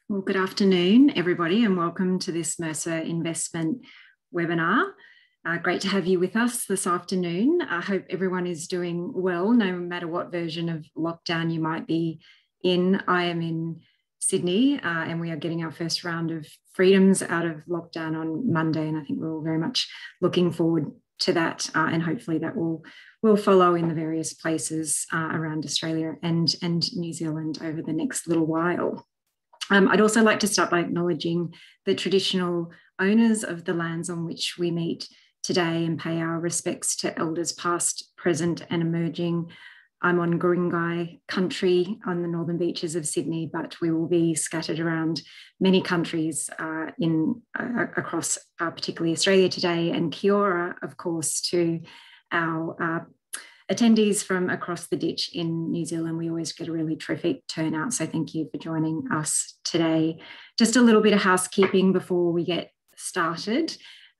Well, good afternoon, everybody, and welcome to this Mercer Investment webinar. Great to have you with us this afternoon. I hope everyone is doing well, no matter what version of lockdown you might be in. I am in Sydney, and we are getting our first round of freedoms out of lockdown on Monday, and I think we're all very much looking forward to that, and hopefully that will follow in the various places around Australia and New Zealand over the next little while. I'd also like to start by acknowledging the traditional owners of the lands on which we meet today and pay our respects to elders past, present and emerging. I'm on Guringai country on the northern beaches of Sydney, but we will be scattered around many countries across particularly Australia today, and kia ora, of course, to our attendees from across the ditch in New Zealand. We always get a really terrific turnout, so thank you for joining us today. Just a little bit of housekeeping before we get started.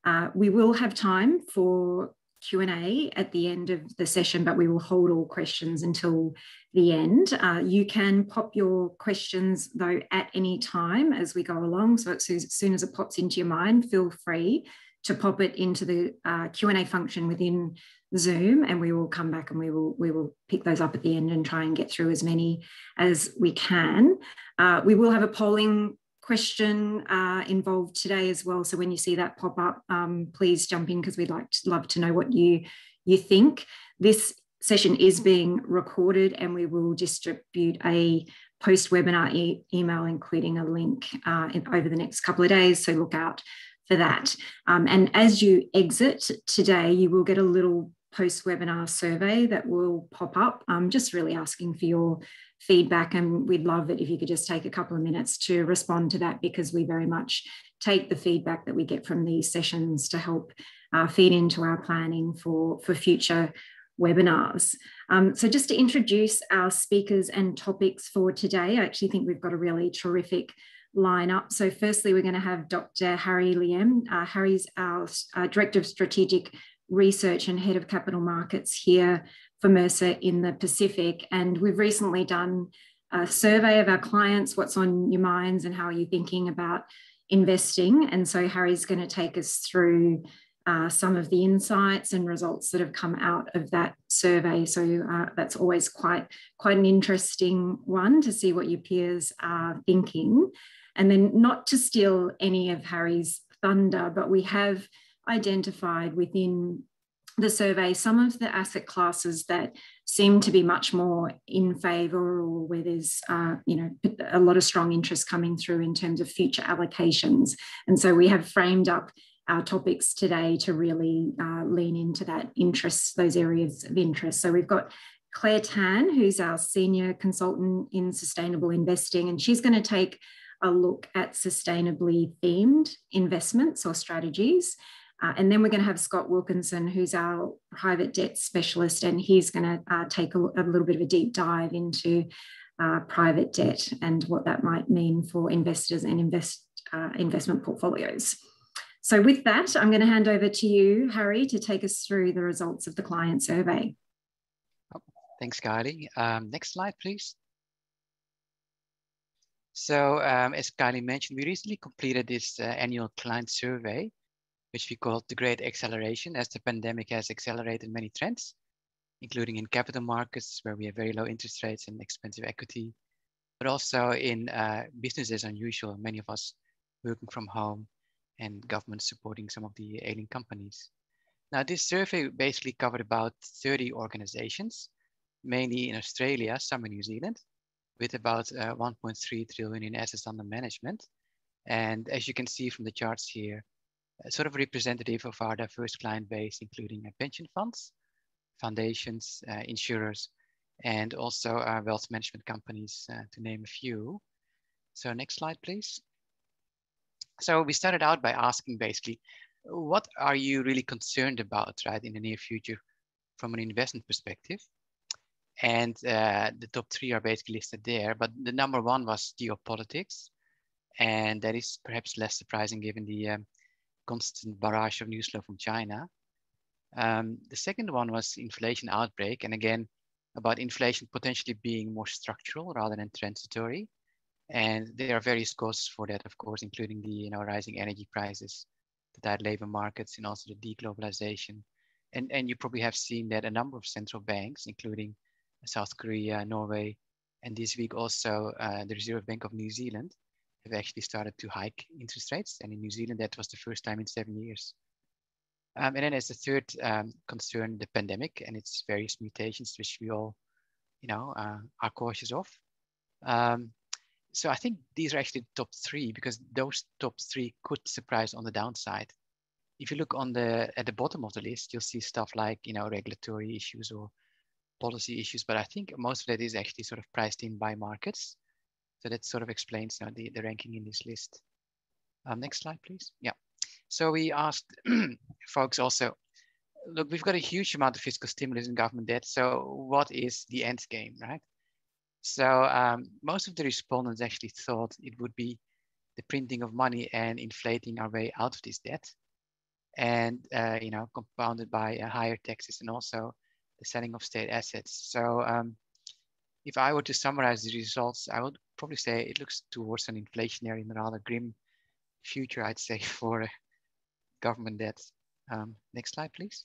We will have time for Q&A at the end of the session, but we will hold all questions until the end. You can pop your questions, though, at any time as we go along. So as soon as it pops into your mind, feel free to pop it into the Q&A function within Zoom, and we will come back and we will pick those up at the end and try and get through as many as we can. We will have a polling question involved today as well. So when you see that pop up, please jump in, because we'd love to know what you think. This session is being recorded, and we will distribute a post-webinar email, including a link over the next couple of days. So look out for that. And as you exit today, you will get a little post-webinar survey that will pop up, just really asking for your feedback, and we'd love it if you could just take a couple of minutes to respond to that, because we very much take the feedback that we get from these sessions to help feed into our planning for future webinars. So just to introduce our speakers and topics for today, I actually think we've got a really terrific lineup. So firstly, we're going to have Dr. Harry Liem. Harry's our Director of Strategic Research and Head of Capital Markets here for Mercer in the Pacific. And we've recently done a survey of our clients, what's on your minds and how are you thinking about investing. And so Harry's going to take us through some of the insights and results that have come out of that survey. So that's always quite an interesting one to see what your peers are thinking. And then, not to steal any of Harry's thunder, but we have identified within the survey some of the asset classes that seem to be much more in favour, or where there's a lot of strong interest coming through in terms of future allocations. And so we have framed up our topics today to really lean into that interest, those areas of interest. So we've got Claire Tan, who's our Senior Consultant in Sustainable Investing, and she's going to take a look at sustainably themed investments or strategies. And then we're going to have Scott Wilkinson, who's our private debt specialist, and he's going to take a little bit of a deep dive into private debt and what that might mean for investors and investment portfolios. So with that, I'm going to hand over to you, Harry, to take us through the results of the client survey. Thanks, Kylie. Next slide, please. So as Kylie mentioned, we recently completed this annual client survey, which we called the Great Acceleration, as the pandemic has accelerated many trends, including in capital markets, where we have very low interest rates and expensive equity, but also in business as unusual, many of us working from home and government supporting some of the ailing companies. Now, this survey basically covered about 30 organizations, mainly in Australia, some in New Zealand, with about 1.3 trillion in assets under management. And as you can see from the charts here, sort of representative of our diverse client base, including pension funds, foundations, insurers, and also wealth management companies, to name a few. So next slide, please. So we started out by asking basically, what are you really concerned about, right, in the near future from an investment perspective? And the top three are basically listed there, but the number one was geopolitics. And that is perhaps less surprising given the constant barrage of news flow from China. The second one was inflation outbreak. And again, about inflation potentially being more structural rather than transitory. And there are various causes for that, of course, including the rising energy prices, the tight labor markets, and also the deglobalization. And you probably have seen that a number of central banks, including South Korea, Norway, and this week also the Reserve Bank of New Zealand, have actually started to hike interest rates. And in New Zealand, that was the first time in 7 years. And then as the third concern, the pandemic and its various mutations, which we all, are cautious of. So I think these are actually the top three, because those top three could surprise on the downside. If you look at the bottom of the list, you'll see stuff like regulatory issues or policy issues, but I think most of that is actually sort of priced in by markets. So that sort of explains the ranking in this list. Next slide, please. Yeah. So we asked folks also, look, we've got a huge amount of fiscal stimulus and government debt. So what is the end game, right? So most of the respondents actually thought it would be the printing of money and inflating our way out of this debt, and compounded by higher taxes and also the selling of state assets. So if I were to summarize the results, I would probably say it looks towards an inflationary and rather grim future, I'd say, for government debt. Next slide, please.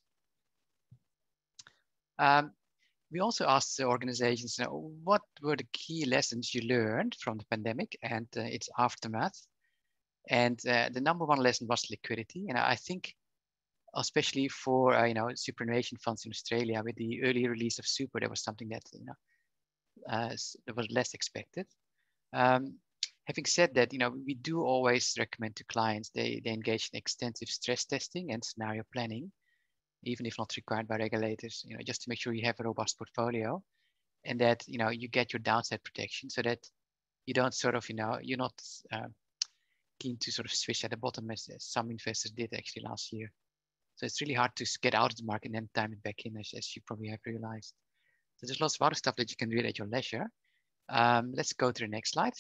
We also asked the organizations, what were the key lessons you learned from the pandemic and its aftermath? And the number one lesson was liquidity. And I think, especially for superannuation funds in Australia, with the early release of super, there was something that that was less expected. Having said that, we do always recommend to clients they engage in extensive stress testing and scenario planning, even if not required by regulators, just to make sure you have a robust portfolio, and that you get your downside protection, so that you don't sort of you're not keen to sort of swish at the bottom as some investors did actually last year. So it's really hard to get out of the market and then time it back in, as you probably have realized. So there's lots of other stuff that you can read at your leisure. Let's go to the next slide.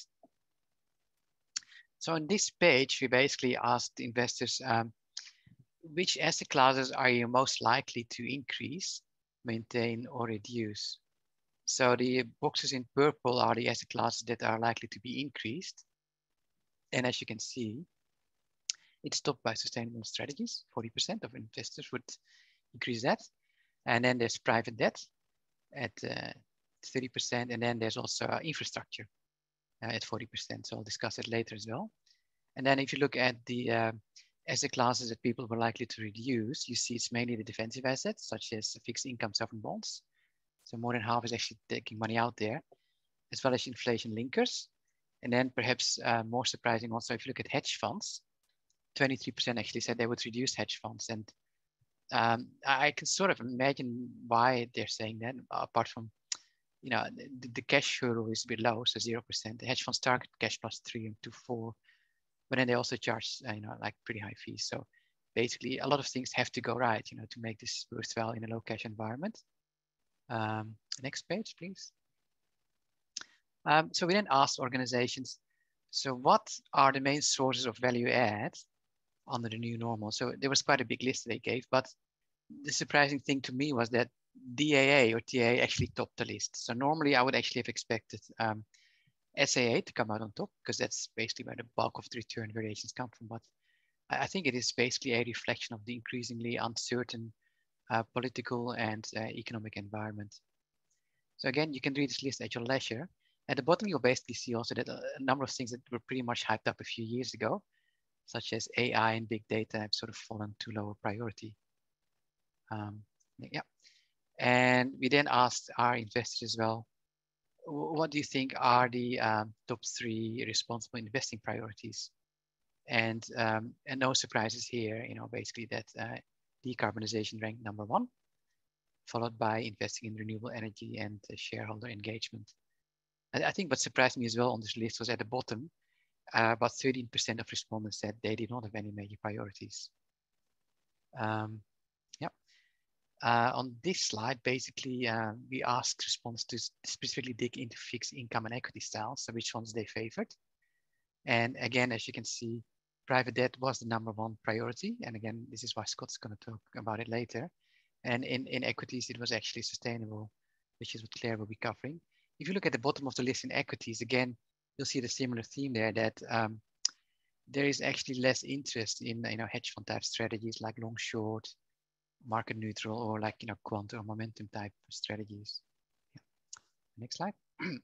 So on this page, we basically asked investors, which asset classes are you most likely to increase, maintain, or reduce? So the boxes in purple are the asset classes that are likely to be increased. And as you can see, it's topped by sustainable strategies. 40% of investors would increase that. And then there's private debt at 30%. And then there's also infrastructure at 40%. So I'll discuss it later as well. And then if you look at the asset classes that people were likely to reduce, you see it's mainly the defensive assets, such as fixed income sovereign bonds. So more than half is actually taking money out there, as well as inflation linkers. And then perhaps more surprising also, if you look at hedge funds, 23% actually said they would reduce hedge funds. And I can sort of imagine why they're saying that, apart from, the cash hurdle is a bit low, so 0%. The hedge funds target cash plus 3 and to 4. But then they also charge, like pretty high fees. So basically a lot of things have to go right, to make this worthwhile in a low cash environment. Next page, please. So we then asked organizations, so what are the main sources of value add under the new normal? So there was quite a big list they gave, but the surprising thing to me was that DAA or TA actually topped the list. So normally I would actually have expected SAA to come out on top, because that's basically where the bulk of the return variations come from. But I think it is basically a reflection of the increasingly uncertain political and economic environment. So again, you can read this list at your leisure. At the bottom, you'll basically see also that a number of things that were pretty much hyped up a few years ago, such as AI and big data, have sort of fallen to lower priority. Yeah. And we then asked our investors as well, what do you think are the top 3 responsible investing priorities? And no surprises here, basically that decarbonization ranked number 1, followed by investing in renewable energy and shareholder engagement. I think what surprised me as well on this list was at the bottom, about 13% of respondents said they did not have any major priorities. Yeah. On this slide, basically, we asked respondents to specifically dig into fixed income and equity styles, so which ones they favored. And again, as you can see, private debt was the number 1 priority. And again, this is why Scott's going to talk about it later. And in equities, it was actually sustainable, which is what Claire will be covering. If you look at the bottom of the list in equities, again, you'll see the similar theme there that there is actually less interest in hedge fund type strategies like long short, market neutral, or like quant or momentum type strategies. Yeah. Next slide.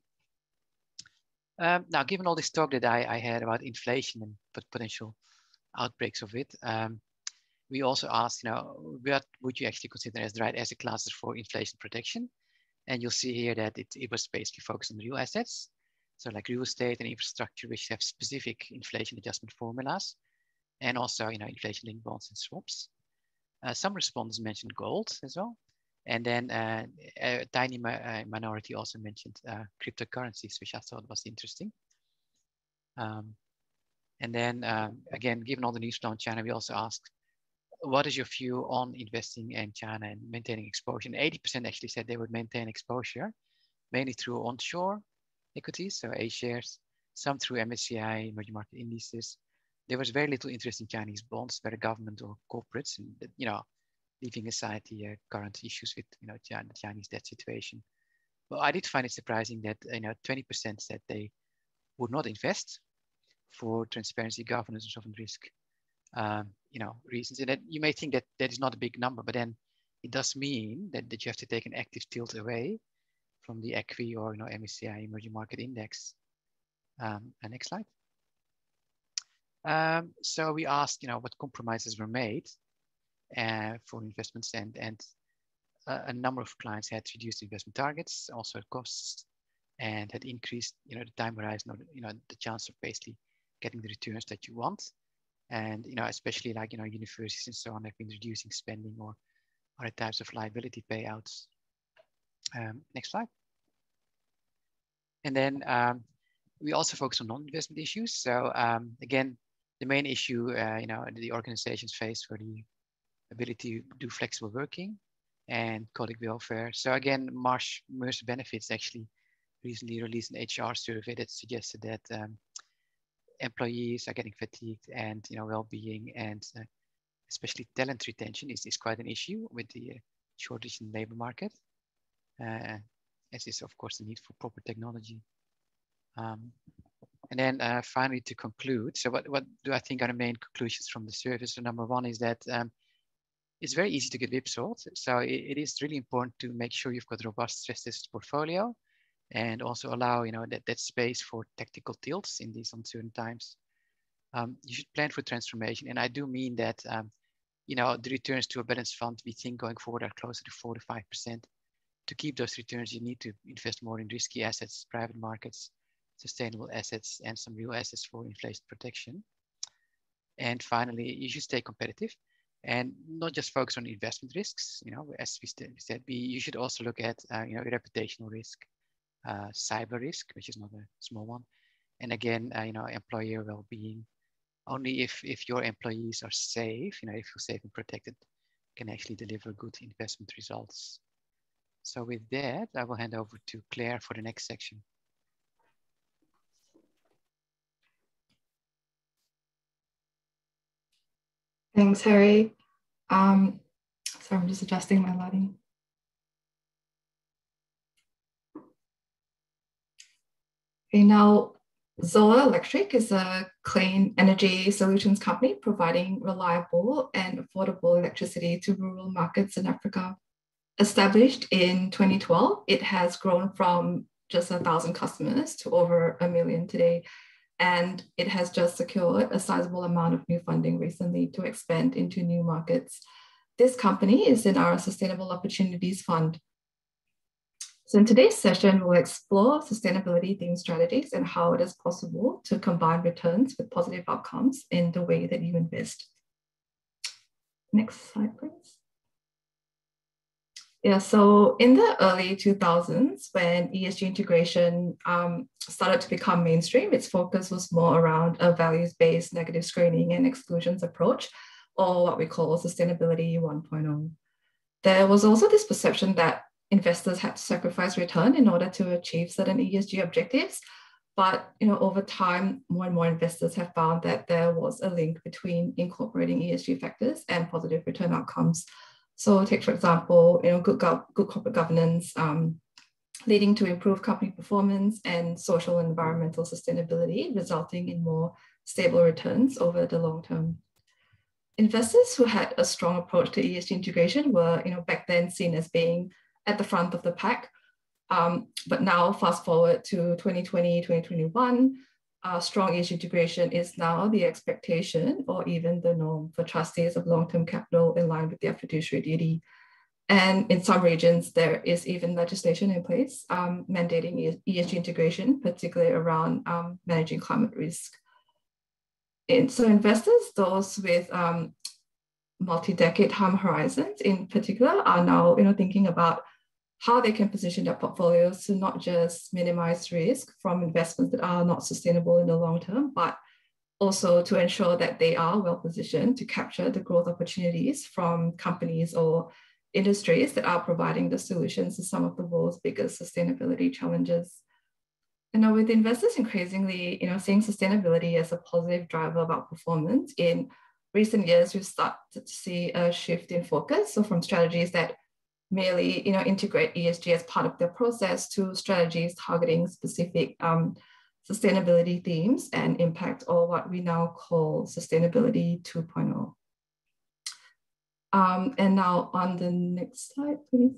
Now, given all this talk that I had about inflation and potential outbreaks of it, we also asked, what would you actually consider as the right asset classes for inflation protection? And you'll see here that it was basically focused on real assets. So like real estate and infrastructure, which have specific inflation adjustment formulas, and also, inflation-linked bonds and swaps. Some respondents mentioned gold as well. And then a tiny minority also mentioned cryptocurrencies, which I thought was interesting. And then again, given all the news flow in China, we also asked, what is your view on investing in China and maintaining exposure? And 80% actually said they would maintain exposure, mainly through onshore equities, so A shares, some through MSCI, emerging market indices. There was very little interest in Chinese bonds, whether government or corporates, and leaving aside the current issues with the Chinese debt situation. Well, I did find it surprising that 20% said they would not invest for transparency, governance, and sovereign risk reasons. And that you may think that that is not a big number, but then it does mean that you have to take an active tilt away from the EQI or MSCI emerging market index. Next slide. So we asked what compromises were made for investments, and a number of clients had reduced investment targets, also costs, and had increased the time horizon, or the chance of basically getting the returns that you want. And especially like universities and so on have been reducing spending or other types of liability payouts. Next slide. And then we also focus on non-investment issues. So again, the main issue the organizations face for the ability to do flexible working and colleague welfare. So again, Mercer Benefits actually recently released an HR survey that suggested that employees are getting fatigued, and well-being and especially talent retention is quite an issue with the shortage in the labor market. As is of course the need for proper technology. And then finally, to conclude, so what do I think are the main conclusions from the survey? So number one is that it's very easy to get whipsawed. So it is really important to make sure you've got a robust stress test portfolio, and also allow that space for tactical tilts in these uncertain times. You should plan for transformation, and I do mean that the returns to a balanced fund we think going forward are closer to 4 to 5%. To keep those returns, you need to invest more in risky assets, private markets, sustainable assets, and some real assets for inflation protection. And finally, you should stay competitive and not just focus on investment risks. As we said, you should also look at reputational risk, cyber risk, which is not a small one, and again, employer well-being. Only if your employees are safe, if you're safe and protected, can actually deliver good investment results. So with that, I will hand over to Claire for the next section. Thanks, Harry. Sorry, I'm just adjusting my lighting. Okay, now Zoa Electric is a clean energy solutions company providing reliable and affordable electricity to rural markets in Africa. Established in 2012, it has grown from just 1,000 customers to over 1 million today. And it has just secured a sizable amount of new funding recently to expand into new markets. This company is in our Sustainable Opportunities Fund. So in today's session, we'll explore sustainability themed strategies and how it is possible to combine returns with positive outcomes in the way that you invest. Next slide, please. Yeah, so in the early 2000s, when ESG integration started to become mainstream, its focus was more around a values-based negative screening and exclusions approach, or what we call sustainability 1.0. There was also this perception that investors had to sacrifice return in order to achieve certain ESG objectives. But over time, more and more investors have found that there was a link between incorporating ESG factors and positive return outcomes. So take, for example, good corporate governance, leading to improved company performance and social and environmental sustainability, resulting in more stable returns over the long term. Investors who had a strong approach to ESG integration were, back then seen as being at the front of the pack. But now, fast forward to 2020, 2021, strong ESG integration is now the expectation or even the norm for trustees of long-term capital in line with their fiduciary duty. And in some regions, there is even legislation in place mandating ESG integration, particularly around managing climate risk. And so investors, those with multi-decade time horizons in particular, are now thinking about how they can position their portfolios to not just minimize risk from investments that are not sustainable in the long term, but also to ensure that they are well positioned to capture the growth opportunities from companies or industries that are providing the solutions to some of the world's biggest sustainability challenges. And now with investors increasingly, seeing sustainability as a positive driver of outperformance, in recent years, we've started to see a shift in focus. So from strategies that merely, integrate ESG as part of their process to strategies targeting specific sustainability themes and impact, or what we now call sustainability 2.0. And now on the next slide, please.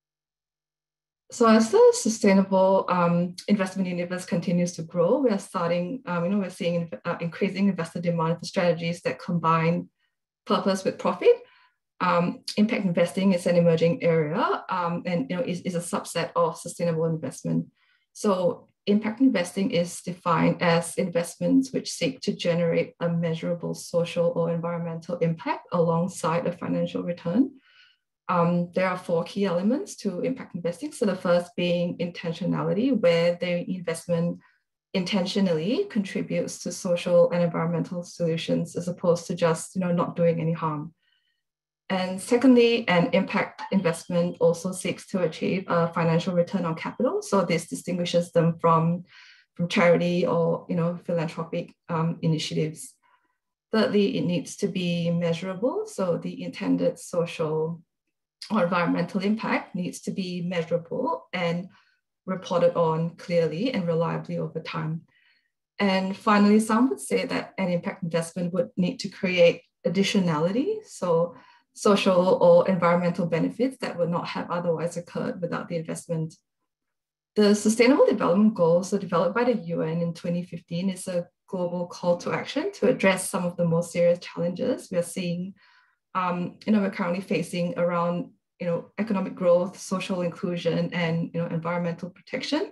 So as the sustainable investment universe continues to grow, we are starting, we're seeing increasing investor demand for strategies that combine purpose with profit. Impact investing is an emerging area and is a subset of sustainable investment. So impact investing is defined as investments which seek to generate a measurable social or environmental impact alongside a financial return. There are 4 key elements to impact investing. So the first being intentionality, where the investment intentionally contributes to social and environmental solutions as opposed to just not doing any harm. And secondly, an impact investment also seeks to achieve a financial return on capital. So this distinguishes them from charity or philanthropic initiatives. Thirdly, it needs to be measurable. So the intended social or environmental impact needs to be measurable and reported on clearly and reliably over time. And finally, some would say that an impact investment would need to create additionality, so social or environmental benefits that would not have otherwise occurred without the investment. The Sustainable Development Goals, so developed by the UN in 2015, is a global call to action to address some of the most serious challenges we are seeing. We're currently facing around economic growth, social inclusion, and environmental protection.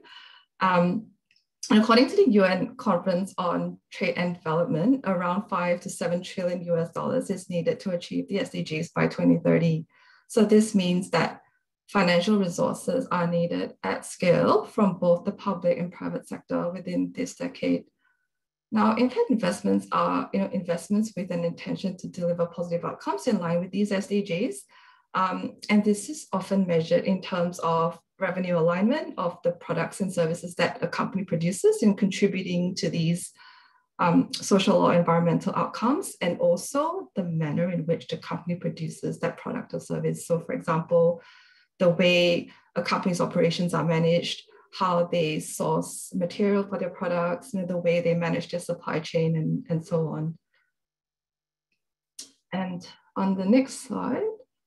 And according to the UN Conference on Trade and Development, around $5 to $7 trillion is needed to achieve the SDGs by 2030. So this means that financial resources are needed at scale from both the public and private sector within this decade. Now, impact investments are investments with an intention to deliver positive outcomes in line with these SDGs. And this is often measured in terms of revenue alignment of the products and services that a company produces in contributing to these social or environmental outcomes, and also the manner in which the company produces that product or service. So for example, the way a company's operations are managed, how they source material for their products, the way they manage their supply chain, and so on. And on the next slide,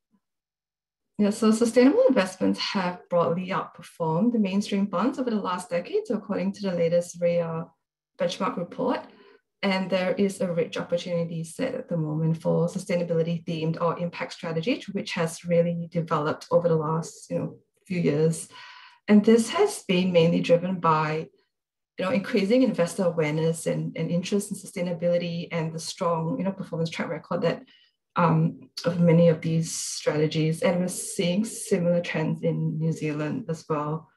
so sustainable investments have broadly outperformed the mainstream funds over the last decade, so according to the latest RIA benchmark report. And there is a rich opportunity set at the moment for sustainability themed or impact strategy, which has really developed over the last few years. And this has been mainly driven by increasing investor awareness and interest in sustainability, and the strong performance track record that of many of these strategies. And we're seeing similar trends in New Zealand as well.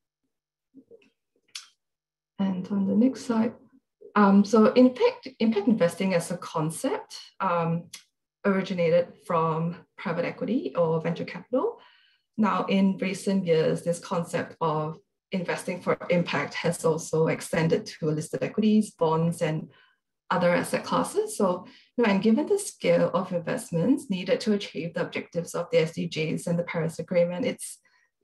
And on the next slide, so impact investing as a concept originated from private equity or venture capital. Now, in recent years, this concept of investing for impact has also extended to listed equities, bonds, and other asset classes. So, and given the scale of investments needed to achieve the objectives of the SDGs and the Paris Agreement, it's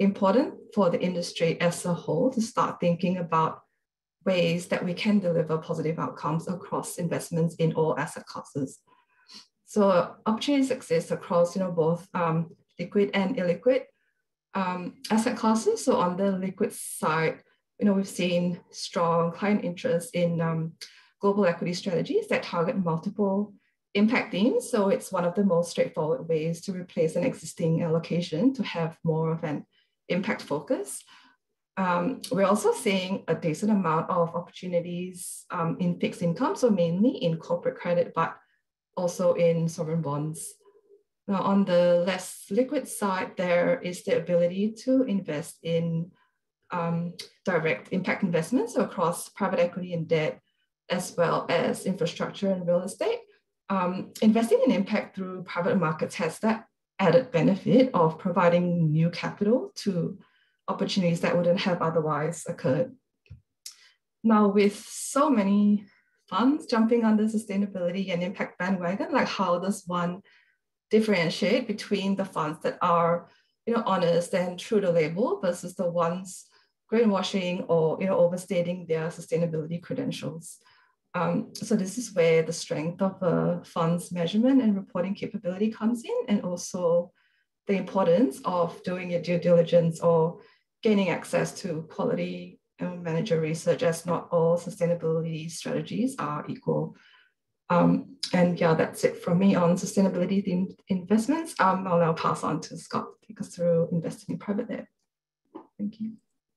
important for the industry as a whole to start thinking about ways that we can deliver positive outcomes across investments in all asset classes. So opportunities exist across, both liquid and illiquid asset classes. So on the liquid side, we've seen strong client interest in global equity strategies that target multiple impact themes. So it's one of the most straightforward ways to replace an existing allocation to have more of an impact focus. We're also seeing a decent amount of opportunities in fixed income, so mainly in corporate credit, but also in sovereign bonds. Now, on the less liquid side, there is the ability to invest in direct impact investments across private equity and debt, as well as infrastructure and real estate. Investing in impact through private markets has that added benefit of providing new capital to opportunities that wouldn't have otherwise occurred. Now, with so many funds jumping on the sustainability and impact bandwagon, like how does one differentiate between the funds that are, honest and true to label versus the ones greenwashing or, overstating their sustainability credentials? So this is where the strength of a fund's measurement and reporting capability comes in, and also the importance of doing your due diligence or gaining access to quality manager research, as not all sustainability strategies are equal. And yeah, that's it from me on sustainability themed investments. I'll now pass on to Scott to take us through investing in private debt. Thank you.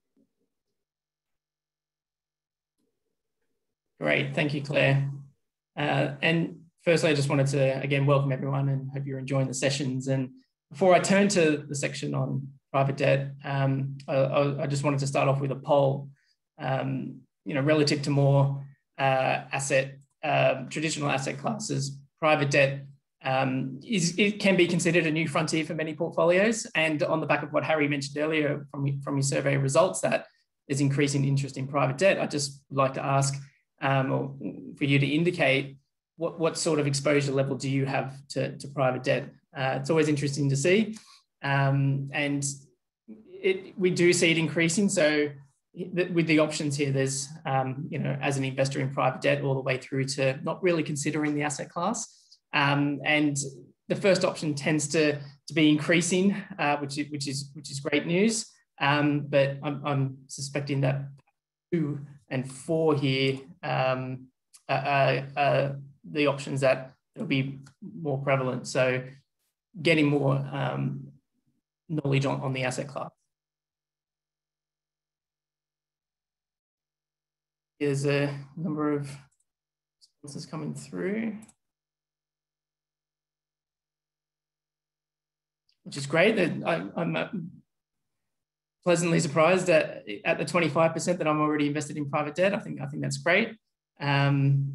Great, thank you, Claire. And firstly, I just wanted to, again, welcome everyone and hope you're enjoying the sessions. And before I turn to the section on private debt, I just wanted to start off with a poll, relative to more traditional asset classes. Private debt it can be considered a new frontier for many portfolios. And on the back of what Harry mentioned earlier from your survey results, that there's increasing interest in private debt. I'd just like to ask or for you to indicate what sort of exposure level do you have to private debt? It's always interesting to see. And we do see it increasing. So with the options here, there's, as an investor in private debt, all the way through to not really considering the asset class. And the first option tends to be increasing, which is great news. But I'm suspecting that 2 and 4 here are the options that will be more prevalent. So getting more knowledge on the asset class. There's a number of responses coming through, which is great. I'm pleasantly surprised at the 25% that I'm already invested in private debt. I think that's great. 43%,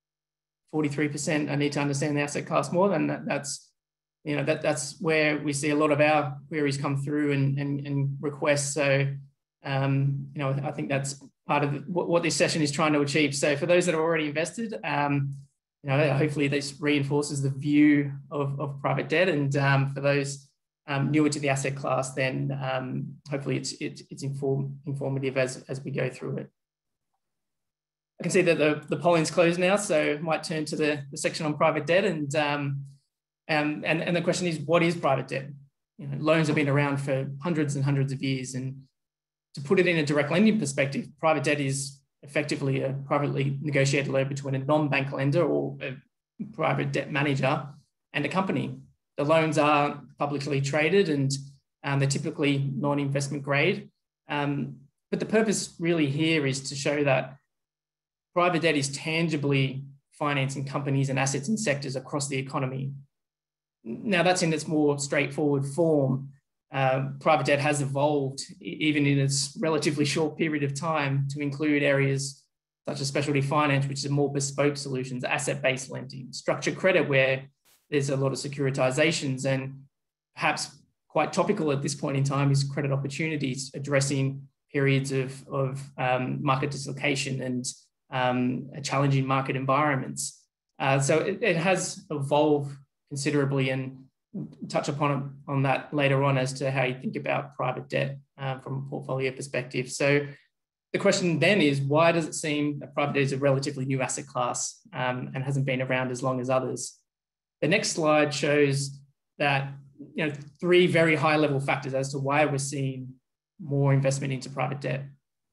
I need to understand the asset class more, and that's where we see a lot of our queries come through and requests. So I think that's part of what this session is trying to achieve. So for those that are already invested, hopefully this reinforces the view of private debt, and for those newer to the asset class, then hopefully it's informative as we go through it. I can see that the polling's closed now, so I might turn to the section on private debt, and the question is, what is private debt? Loans have been around for hundreds and hundreds of years, and to put it in a direct lending perspective, private debt is effectively a privately negotiated loan between a non-bank lender or a private debt manager and a company. The loans are publicly traded, and they're typically non-investment grade. But the purpose really here is to show that private debt is tangibly financing companies and assets and sectors across the economy. Now, that's in its more straightforward form. Private debt has evolved, even in its relatively short period of time, to include areas such as specialty finance, which is more bespoke solutions, asset-based lending, structured credit, where there's a lot of securitizations, and perhaps quite topical at this point in time is credit opportunities, addressing periods of market dislocation and challenging market environments. So it has evolved considerably, and touch upon that later on as to how you think about private debt from a portfolio perspective. So the question then is, why does it seem that private debt is a relatively new asset class and hasn't been around as long as others? The next slide shows that, you know, 3 very high level factors as to why we're seeing more investment into private debt.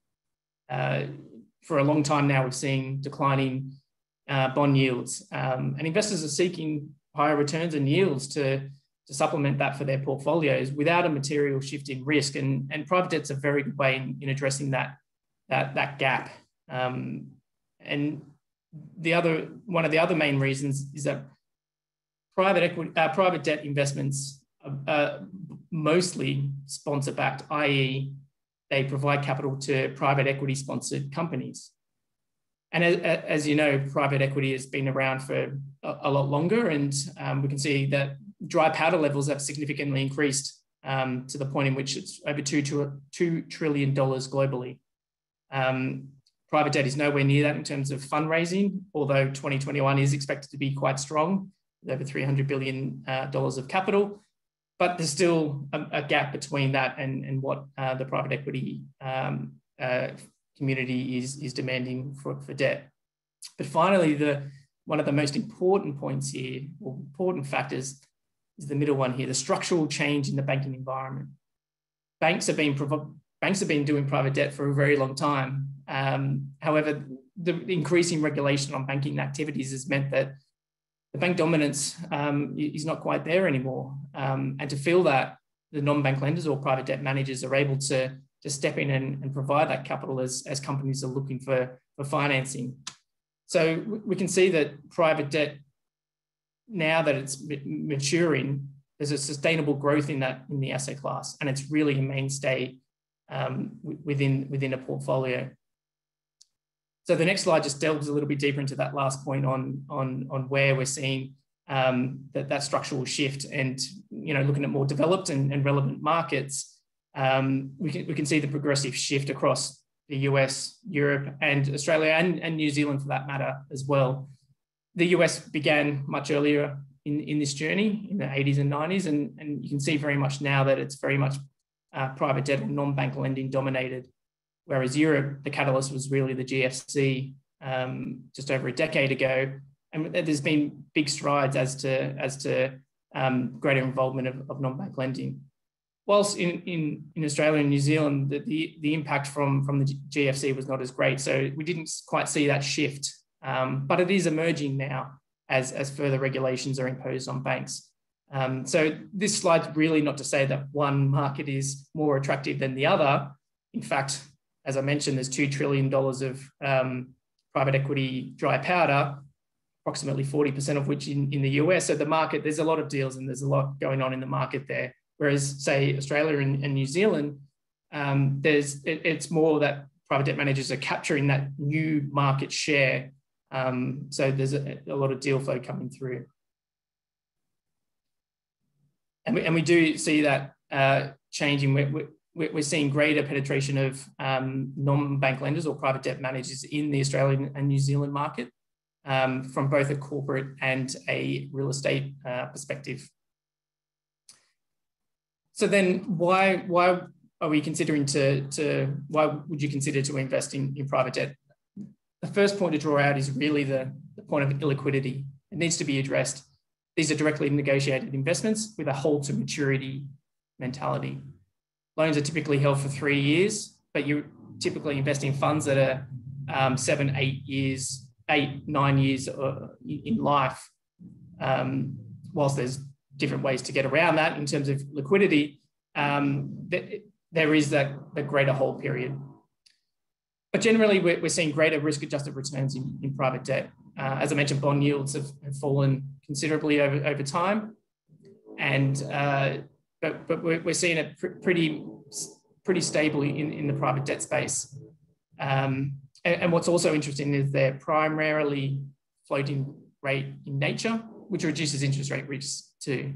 For a long time now, we've seen declining bond yields, and investors are seeking higher returns and yields to supplement that for their portfolios without a material shift in risk. And private debt's a very good way in addressing that gap. And one of the other main reasons is that private debt investments are mostly sponsor backed, i.e., they provide capital to private equity sponsored companies. And as you know, private equity has been around for a lot longer, and we can see that dry powder levels have significantly increased to the point in which it's over $2 trillion globally. Private debt is nowhere near that in terms of fundraising, although 2021 is expected to be quite strong, with over $300 billion of capital. But there's still a gap between that and what the private equity community is demanding for debt. But finally, one of the most important points here, or important factors, is the middle one here, the structural change in the banking environment. Banks have been doing private debt for a very long time. However, the increasing regulation on banking activities has meant that the bank dominance is not quite there anymore. And to fill that, the non-bank lenders or private debt managers are able to step in and provide that capital as companies are looking for financing. So we can see that private debt, now that it's maturing, there's a sustainable growth in the asset class, and it's really a mainstay within a portfolio. So the next slide just delves a little bit deeper into that last point on where we're seeing that structural shift, and, you know, looking at more developed and relevant markets, we can see the progressive shift across the US, Europe, and Australia, and New Zealand for that matter as well. The US began much earlier in this journey in the 80s and 90s, and you can see very much now that it's very much private debt or non-bank lending dominated. Whereas Europe, the catalyst was really the GFC just over a decade ago, and there's been big strides as to greater involvement of non-bank lending. Whilst in Australia and New Zealand, the impact from the GFC was not as great, so we didn't quite see that shift, but it is emerging now as further regulations are imposed on banks. So this slide's really not to say that one market is more attractive than the other. In fact, as I mentioned, there's $2 trillion of private equity dry powder, approximately 40% of which in the US. So the market, there's a lot of deals and there's a lot going on in the market there. Whereas, say, Australia and New Zealand, it's more that private debt managers are capturing that new market share. So there's a lot of deal flow coming through. And we do see that changing. We're seeing greater penetration of non-bank lenders or private debt managers in the Australian and New Zealand market from both a corporate and a real estate perspective. So then why are we considering why would you consider to invest in private debt? The first point to draw out is really the point of illiquidity. It needs to be addressed. These are directly negotiated investments with a hold to maturity mentality. Loans are typically held for 3 years, but you typically invest in funds that are 7, 8 years, 8, 9 years in life. Whilst there's different ways to get around that in terms of liquidity, there is that greater hold period. But generally, we're seeing greater risk-adjusted returns in private debt. As I mentioned, bond yields have fallen considerably over time, and but we're seeing it pretty stable in the private debt space. And what's also interesting is they're primarily floating rate in nature, which reduces interest rate risks too.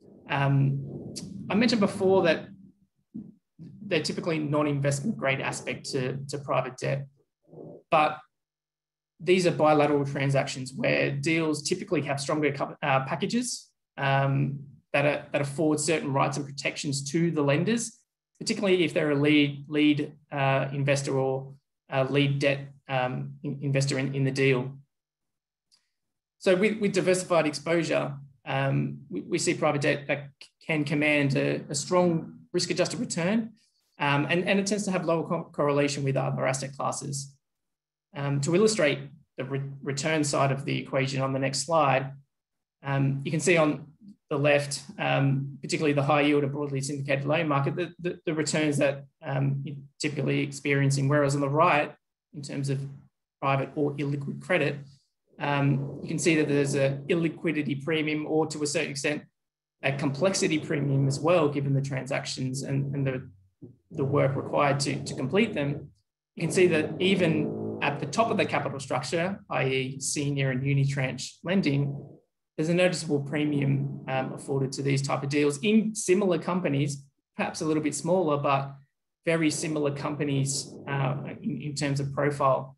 I mentioned before that they're typically non-investment grade aspect to private debt, but these are bilateral transactions where deals typically have stronger packages, that afford certain rights and protections to the lenders, particularly if they're a lead investor or a lead debt investor in the deal. So with diversified exposure, we see private debt that can command a strong risk-adjusted return, and it tends to have lower correlation with other asset classes. To illustrate the return side of the equation on the next slide, you can see on the left, particularly the high yield and broadly syndicated loan market, the returns that you're typically experiencing, whereas on the right, in terms of private or illiquid credit, you can see that there's an illiquidity premium, or to a certain extent, a complexity premium as well, given the transactions and the work required to complete them. You can see that even at the top of the capital structure, i.e. senior and unitranche lending, there's a noticeable premium afforded to these type of deals in similar companies, perhaps a little bit smaller, but very similar companies in terms of profile.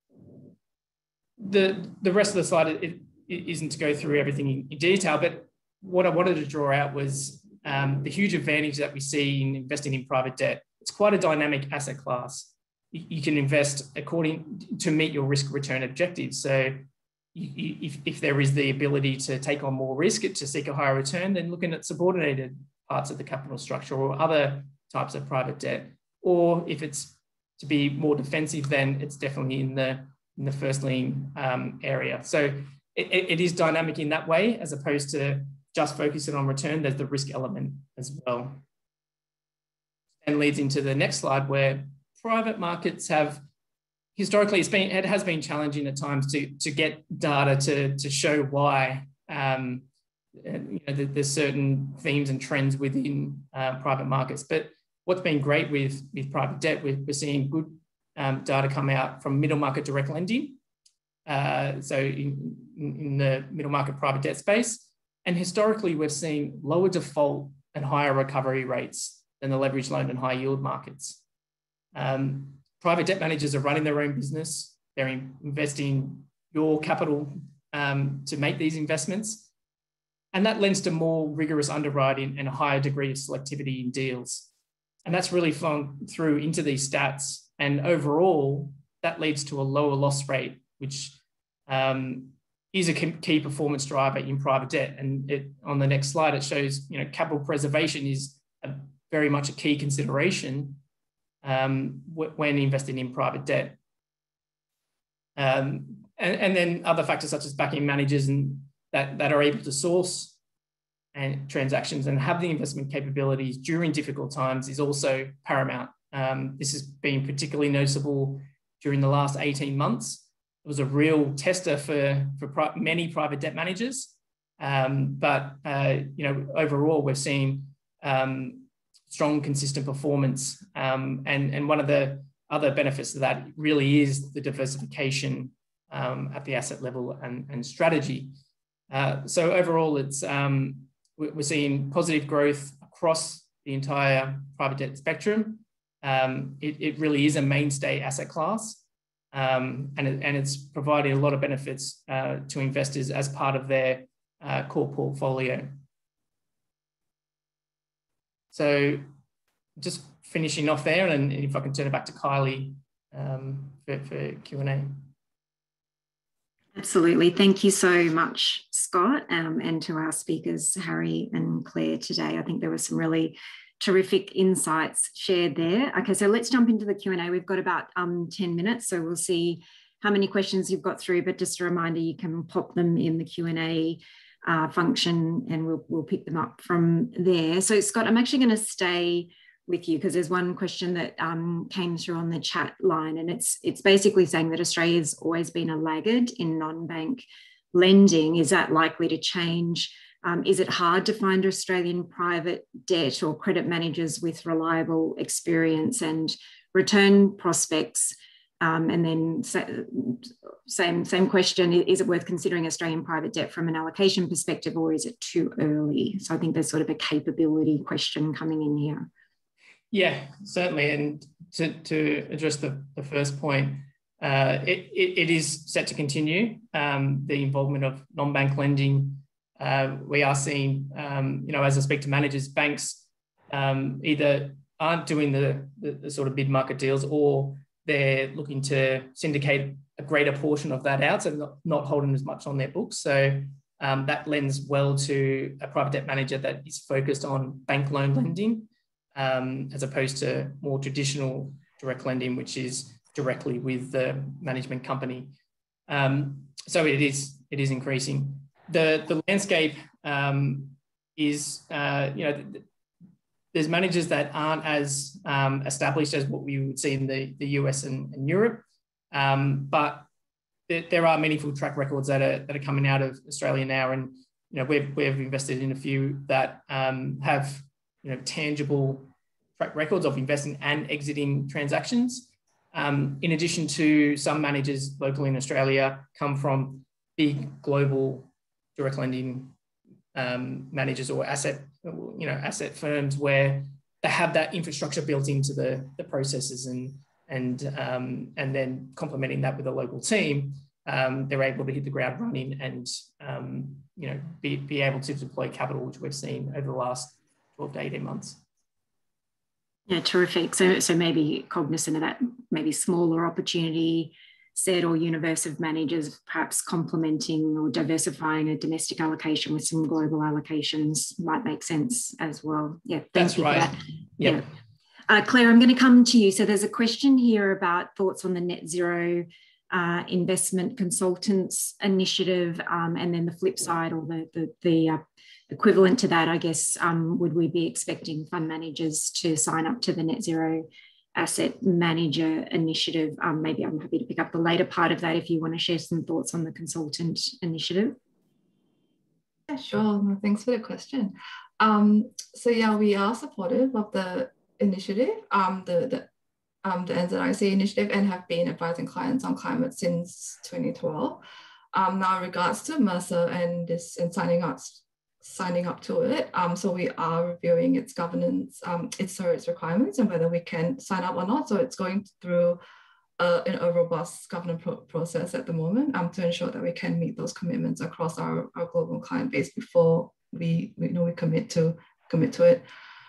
The rest of the slide it isn't to go through everything in detail, but what I wanted to draw out was the huge advantage that we see in investing in private debt. It's quite a dynamic asset class. You can invest according to meet your risk return objectives. So if there is the ability to take on more risk to seek a higher return, then looking at subordinated parts of the capital structure or other types of private debt. Or if it's to be more defensive, then it's definitely in the first lien area. So it is dynamic in that way, as opposed to just focusing on return. There's the risk element as well. And leads into the next slide, where private markets have historically, it has been challenging at times to get data to show why there's certain themes and trends within private markets. But what's been great with private debt, we're seeing good data come out from middle market direct lending. So in the middle market private debt space, and historically we've seen lower default and higher recovery rates than the leveraged loan and high yield markets. Private debt managers are running their own business. They're investing your capital to make these investments. And that lends to more rigorous underwriting and a higher degree of selectivity in deals. And that's really flowing through into these stats. And overall, that leads to a lower loss rate, which is a key performance driver in private debt. And on the next slide, it shows, capital preservation is very much a key consideration when investing in private debt. And then other factors such as backing managers and that are able to source and transactions and have the investment capabilities during difficult times is also paramount. This has been particularly noticeable during the last 18 months. It was a real tester for many private debt managers. But overall, we're seeing strong, consistent performance. And one of the other benefits of that really is the diversification at the asset level and strategy. So overall, we're seeing positive growth across the entire private debt spectrum. It really is a mainstay asset class. And it's providing a lot of benefits to investors as part of their core portfolio. So just finishing off there, and if I can turn it back to Kylie for Q&A. Absolutely. Thank you so much, Scott, and to our speakers, Harry and Claire, today. I think there were some really terrific insights shared there. Okay, so let's jump into the Q&A. We've got about 10 minutes, so we'll see how many questions you've got through, but just a reminder, you can pop them in the Q&A function and we'll pick them up from there. So Scott, I'm actually going to stay with you because there's one question that came through on the chat line, and it's basically saying that Australia's always been a laggard in non-bank lending. Is that likely to change? Is it hard to find Australian private debt or credit managers with reliable experience and return prospects? And then same question, is it worth considering Australian private debt from an allocation perspective, or is it too early? So I think there's sort of a capability question coming in here. Yeah, certainly. And to address the first point, it is set to continue. The involvement of non-bank lending we are seeing, as I speak to managers, banks either aren't doing the sort of mid-market deals, or they're looking to syndicate a greater portion of that out, so not holding as much on their books. So that lends well to a private debt manager that is focused on bank loan lending, as opposed to more traditional direct lending, which is directly with the management company. So it is increasing. The landscape is, there's managers that aren't as established as what we would see in the US and Europe, but there are meaningful track records that are coming out of Australia now, and we've invested in a few that have tangible track records of investing and exiting transactions. In addition to some managers locally in Australia come from big global direct lending managers or asset firms where they have that infrastructure built into the processes, and then complementing that with a local team, they're able to hit the ground running and be able to deploy capital, which we've seen over the last 12 to 18 months. Yeah, terrific. So maybe cognizant of that, maybe smaller opportunity set or universe of managers, perhaps complementing or diversifying a domestic allocation with some global allocations might make sense as well. Yeah, thank you for that. Yep. Yeah. Claire, I'm going to come to you. So there's a question here about thoughts on the net zero investment consultants initiative, and then the flip side, or the equivalent to that, I guess, would we be expecting fund managers to sign up to the net zero asset manager initiative? Maybe I'm happy to pick up the later part of that if you want to share some thoughts on the consultant initiative. Yeah, sure. Thanks for the question. So yeah, we are supportive of the initiative, the NZIC initiative, and have been advising clients on climate since 2012. Now, in regards to Mercer and signing up to it, so we are reviewing its governance, its requirements, and whether we can sign up or not. So it's going through a robust governance process at the moment, to ensure that we can meet those commitments across our global client base before we commit to it.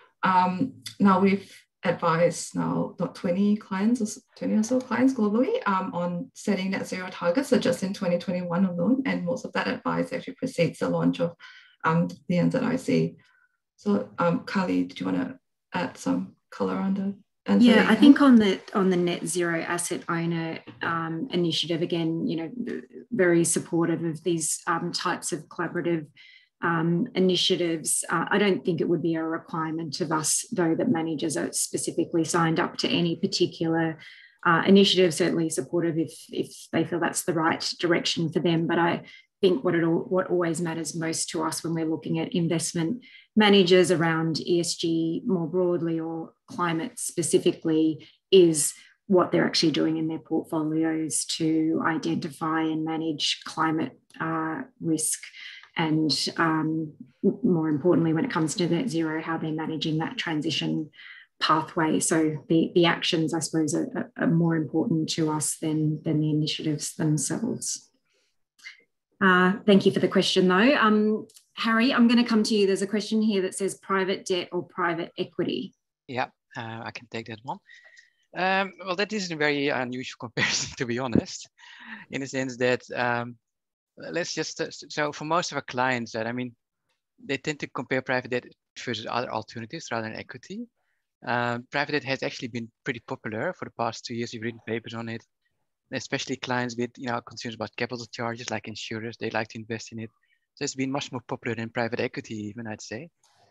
Now we've advised about 20 clients, 20 or so clients globally, on setting net zero targets, so just in 2021 alone, and most of that advice actually precedes the launch of the NZIC. So Kylie, did you want to add some color on the NZIC? Yeah, I think on the net zero asset owner initiative, again, very supportive of these types of collaborative initiatives. I don't think it would be a requirement of us, though, that managers are specifically signed up to any particular initiative. Certainly supportive if they feel that's the right direction for them. But I think what always matters most to us when we're looking at investment managers around ESG more broadly, or climate specifically, is what they're actually doing in their portfolios to identify and manage climate risk. And more importantly, when it comes to net zero, how they're managing that transition pathway. So the actions, I suppose, are more important to us than the initiatives themselves. Thank you for the question, though. Harry, I'm going to come to you. There's a question here that says private debt or private equity. Yeah, I can take that one. Well, that is a very unusual comparison, to be honest, in the sense that let's just, so for most of our clients, they tend to compare private debt versus other alternatives rather than equity. Private debt has actually been pretty popular for the past 2 years. We've written papers on it, especially clients with concerns about capital charges, like insurers. They like to invest in it. So it's been much more popular than private equity, even, I'd say.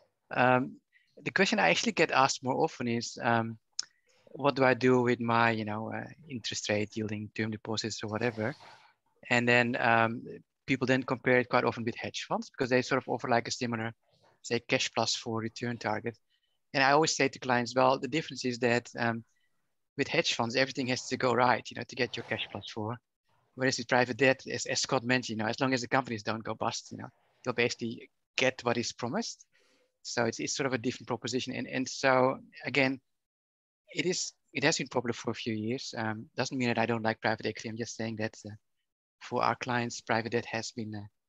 The question I actually get asked more often is, what do I do with my interest rate yielding term deposits or whatever? And then people then compare it quite often with hedge funds, because they sort of offer like a similar, say, cash plus 4 return target. And I always say to clients, well, the difference is that with hedge funds, everything has to go right, to get your cash plus 4. Whereas with private debt, as Scott mentioned, as long as the companies don't go bust, you'll basically get what is promised. So it's sort of a different proposition. And so again, it has been popular for a few years. Doesn't mean that I don't like private equity. I'm just saying that for our clients, private debt has been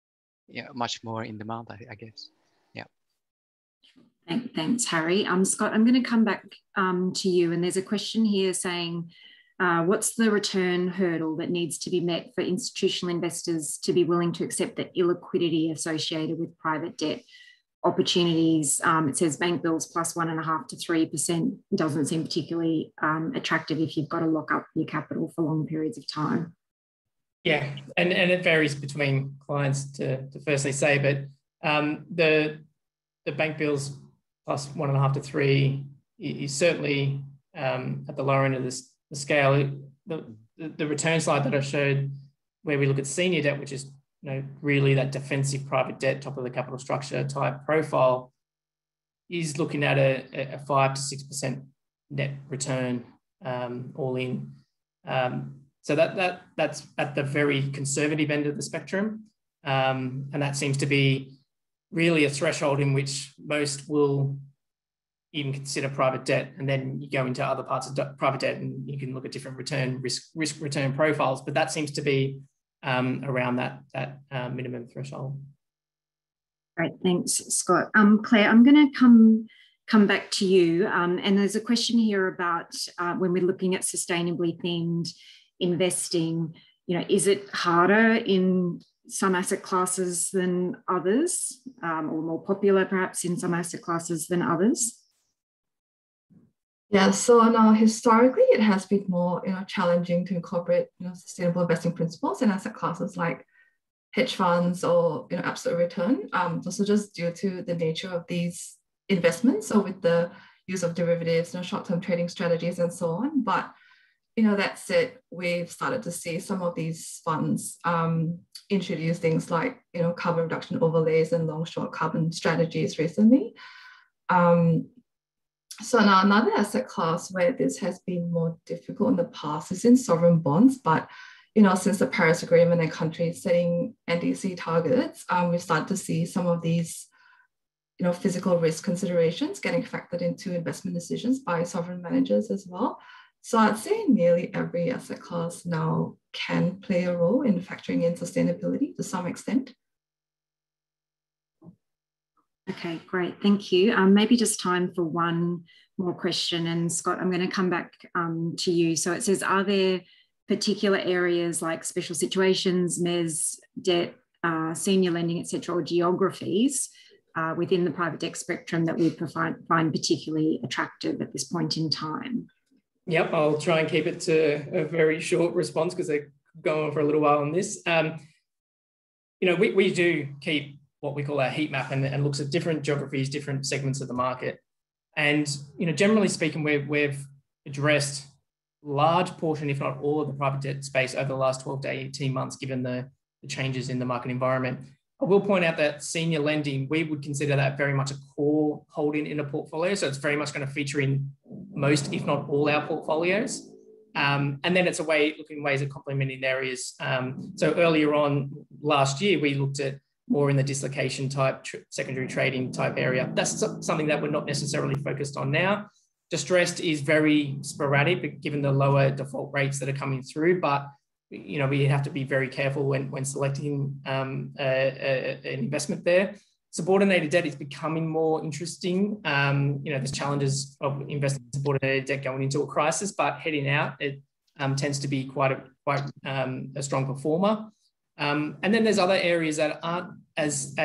much more in demand, I guess. Yeah. Thanks, Harry. Scott, I'm going to come back to you, and there's a question here saying, what's the return hurdle that needs to be met for institutional investors to be willing to accept the illiquidity associated with private debt opportunities? It says bank bills plus 1.5% to 3% doesn't seem particularly attractive if you've got to lock up your capital for long periods of time. Yeah, and it varies between clients to firstly say, but the bank bills plus 1.5% to 3% is certainly at the lower end of the scale. The return slide that I showed, where we look at senior debt, which is really that defensive private debt, top of the capital structure type profile, is looking at a 5 to 6% net return all in. So that's at the very conservative end of the spectrum, and that seems to be really a threshold in which most will even consider private debt, and then you go into other parts of private debt and you can look at different risk return profiles, but that seems to be around that minimum threshold. Great, thanks, Scott. Claire, I'm going to come back to you, and there's a question here about when we're looking at sustainably themed investing, is it harder in some asset classes than others, or more popular perhaps in some asset classes than others? Yeah, so now historically it has been more challenging to incorporate sustainable investing principles in asset classes like hedge funds or absolute return. Also just due to the nature of these investments, so with the use of derivatives, short-term trading strategies and so on. But that said, we've started to see some of these funds introduce things like carbon reduction overlays and long-short carbon strategies recently. So now another asset class where this has been more difficult in the past is in sovereign bonds, but since the Paris Agreement and countries setting NDC targets, we've started to see some of these physical risk considerations getting factored into investment decisions by sovereign managers as well. So I'd say nearly every asset class now can play a role in factoring in sustainability to some extent. Okay, great, thank you. Maybe just time for one more question. And Scott, I'm going to come back to you. So it says, are there particular areas like special situations, MES, debt, senior lending, etc., or geographies within the private debt spectrum that we find particularly attractive at this point in time? Yep, I'll try and keep it to a very short response because they're going for a little while on this. We do keep what we call our heat map and looks at different geographies, different segments of the market. And, generally speaking, we've addressed large portion, if not all, of the private debt space over the last 12 to 18 months, given the changes in the market environment. I will point out that senior lending, we would consider that very much a core holding in a portfolio. So it's very much going to feature in most, if not all, our portfolios. And then it's looking ways at complementing areas. So earlier on last year, we looked at more in the dislocation type, secondary trading type area. That's something that we're not necessarily focused on now. Distressed is very sporadic, given the lower default rates that are coming through. But we have to be very careful when selecting an investment there. Subordinated debt is becoming more interesting. There's challenges of investing in subordinated debt going into a crisis, but heading out, it tends to be quite a strong performer. And then there's other areas that aren't as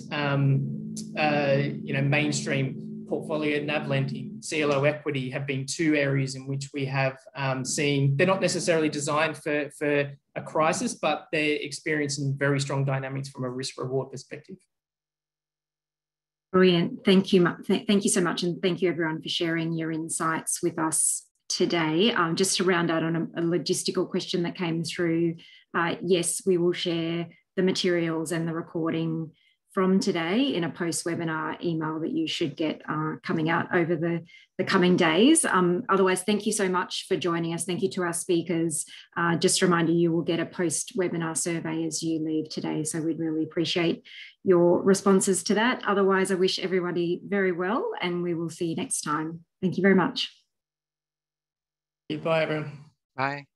mainstream. Portfolio NAV lending, CLO equity have been two areas in which we have seen, they're not necessarily designed for a crisis, but they're experiencing very strong dynamics from a risk reward perspective. Brilliant. Thank you. Thank you so much. And thank you everyone for sharing your insights with us today. Just to round out on a logistical question that came through, yes, we will share the materials and the recording from today in a post-webinar email that you should get coming out over the coming days. Otherwise, thank you so much for joining us. Thank you to our speakers. Just a reminder, you will get a post-webinar survey as you leave today. So we'd really appreciate your responses to that. Otherwise, I wish everybody very well and we will see you next time. Thank you very much. Bye, everyone. Bye.